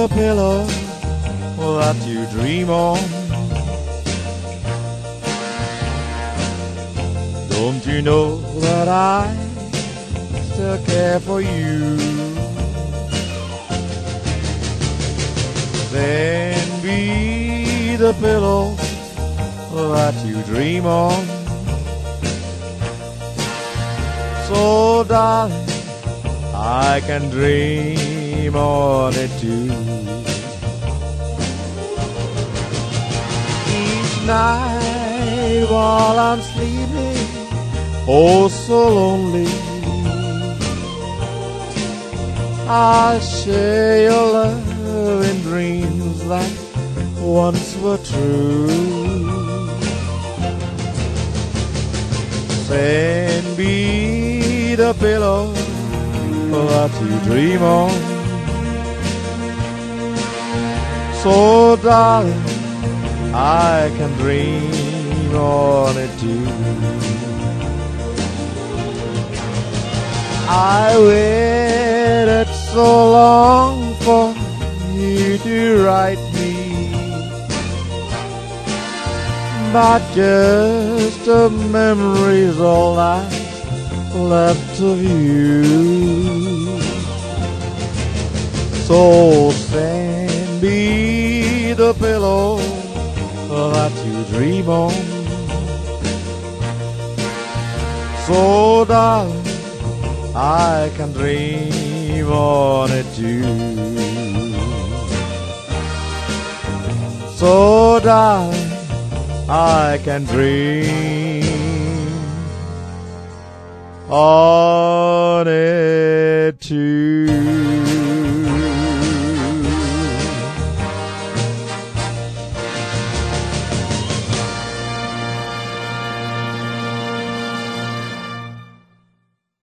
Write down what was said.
the pillow that you dream on. Don't you know that I still care for you? Then be the pillow that you dream on. So darling, I can dream on it too. Each night while I'm sleeping, oh so lonely, I'll share your love in dreams that once were true. Send me the pillow that you dream on. So darling, I can dream on it too. I waited so long for you to write me, but just a memory's all that's left of you. So send me the pillow that you dream on. So darling, I can dream on it too. So darling, I can dream on